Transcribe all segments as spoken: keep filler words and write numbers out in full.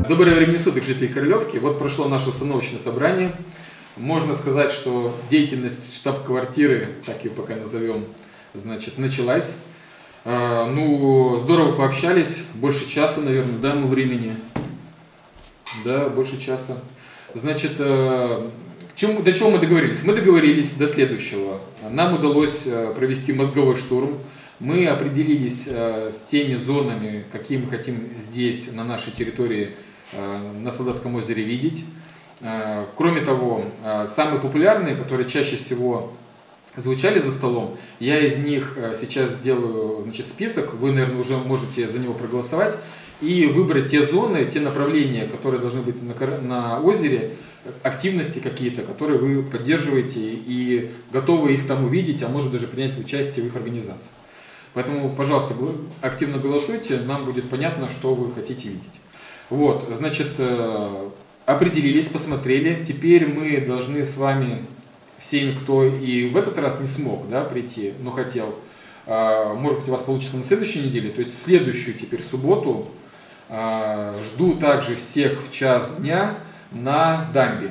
Доброго времени суток, жители Королевки. Вот прошло наше установочное собрание. Можно сказать, что деятельность штаб-квартиры, так ее пока назовем, значит, началась. Ну, здорово пообщались, больше часа, наверное, да, мы времени. Да, больше часа. Значит, чем, до чего мы договорились? Мы договорились до следующего. Нам удалось провести мозговой штурм. Мы определились с теми зонами, какие мы хотим здесь, на нашей территории, на Солдатском озере видеть. Кроме того, самые популярные, которые чаще всего звучали за столом, я из них сейчас сделаю, значит, список, вы, наверное, уже можете за него проголосовать и выбрать те зоны, те направления, которые должны быть на, на озере, активности какие-то, которые вы поддерживаете и готовы их там увидеть, а может даже принять участие в их организации. Поэтому, пожалуйста, активно голосуйте, нам будет понятно, что вы хотите видеть. Вот, значит, определились, посмотрели. Теперь мы должны с вами, всеми, кто и в этот раз не смог, да, прийти, но хотел, может быть, у вас получится на следующей неделе, то есть в следующую теперь субботу, жду также всех в час дня на дамбе.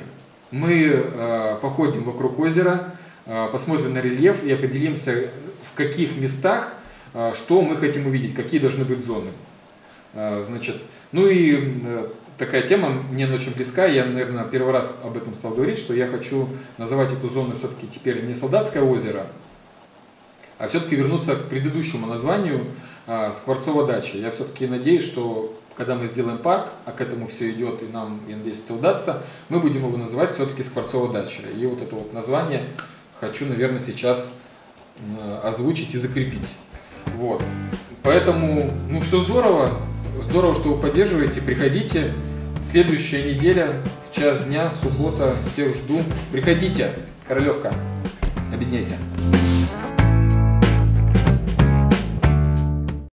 Мы походим вокруг озера, посмотрим на рельеф и определимся, в каких местах что мы хотим увидеть, какие должны быть зоны. Значит, ну и такая тема мне очень близка, я, наверное, первый раз об этом стал говорить, что я хочу называть эту зону все-таки теперь не Солдатское озеро, а все-таки вернуться к предыдущему названию Скворцова дача. Я все-таки надеюсь, что когда мы сделаем парк, а к этому все идет, и нам, я надеюсь, это удастся, мы будем его называть все-таки Скворцова дача. И вот это вот название хочу, наверное, сейчас озвучить и закрепить. Вот. Поэтому, ну, все здорово. Здорово, что вы поддерживаете. Приходите. Следующая неделя в час дня, суббота. Всех жду. Приходите. Королевка. Объединяйся.